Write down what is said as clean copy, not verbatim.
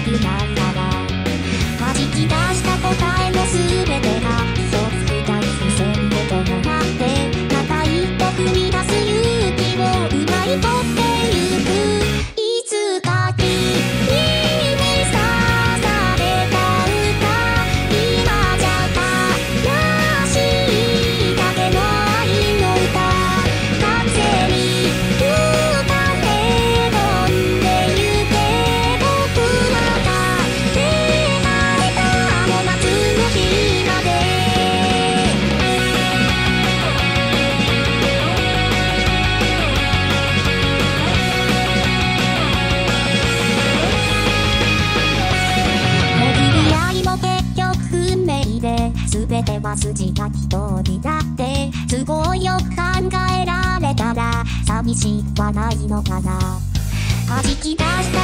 くなんだら弾き出した答えの全てが嘘つく大不線へとなってまた一歩踏み出す勇気を奪い取ってゆくいつか君に刺された歌今じゃ悲しいだけの愛の歌風に歌へ飛んでゆけ僕らが出会えたあの夏の日まで巡り合いも結局運命で全ては筋が一人だって都合よく考えられたら寂しくはないのかな弾き出した